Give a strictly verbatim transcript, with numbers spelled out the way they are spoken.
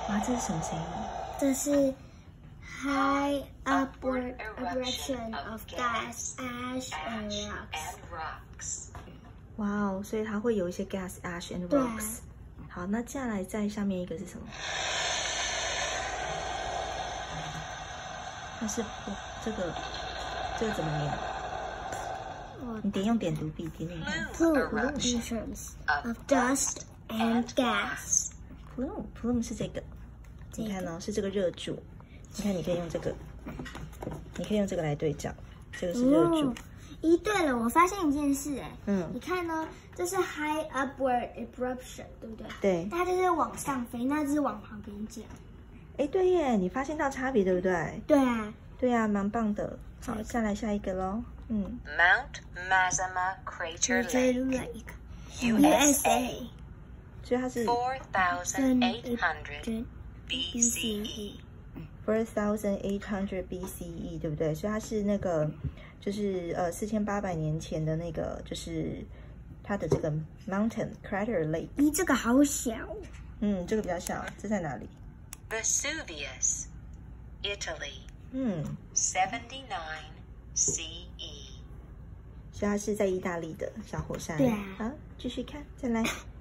哇，这是什么声音？ 这是 high upward eruption of gas, ash and rocks。 哇哦，所以它会有一些 gas, ash and rocks。好，那接下来在下面一个是什么？它是这个这个怎么念？你点用点读笔点点看。 Plume eruptions of dust and gas。 plume plume 是这个，你看哦，是这个热柱。你看，你可以用这个，你可以用这个来对照，这个是热柱。 咦，对了，我发现一件事，哎， 嗯， 你看呢，这是 high upward eruption， 对不对？ 对， 它就是往上飞，那就是往旁边降。 哎，对耶，你发现到差别对不对？ 对啊， 对啊，蛮棒的。好，再来下一个喽。嗯 ，Mount Mazama Crater Lake，U S A， 所以它是 four thousand eight hundred B C E。four thousand eight hundred B C E， 对不对？所以它是那个，就是呃四千八百年前的那个，就是它的这个 Mountain Crater Lake。 咦，这个好小。 嗯，这个比较小，这在哪里 ？Vesuvius, Italy。 嗯 ，seventy-nine C E。 所以它是在意大利的小火山。 对啊。 好，继续看，再来。